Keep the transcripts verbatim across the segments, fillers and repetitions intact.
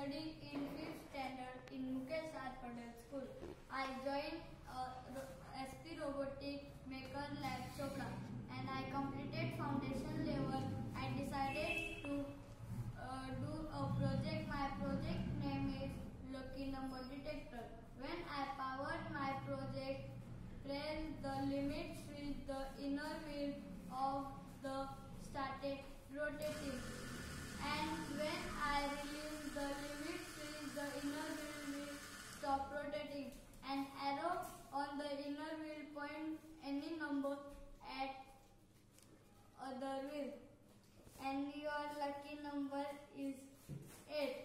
studying in fifth standard in Mukesh R. Patel School. I joined uh, S P Robotics Maker Lab Chopra and I completed foundation level. I decided to uh, do a project. My project name is Lucky Number Detector. When I powered my project, press the limit switch, the inner wheel of the started rotating. And when I release the limit switch, the inner wheel will stop rotating. An arrow on the inner wheel points any number at other wheel. And your lucky number is eight.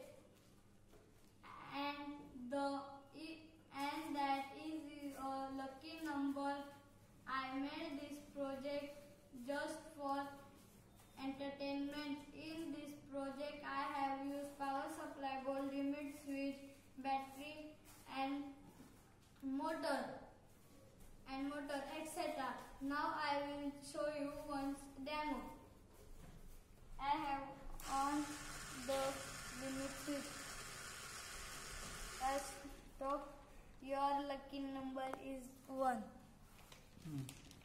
And the and that is a lucky number. I made this project just for entertainment. In this project, I have used power supply, gold limit switch, battery, and motor, and motor, et cetera. Now I will show you one demo. I have on the limit switch. As top, your lucky number is one. Hmm.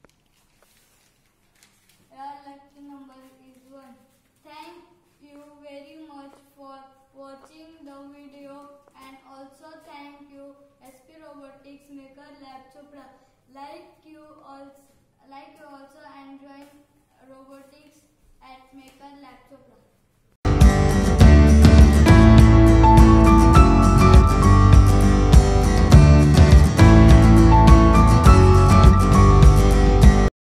Your lucky number is one. Thank you very much for watching the video, and also thank you S P Robotics Maker Lab Chopra. Like you also, like you also enjoy robotics at Maker Lab Chopra.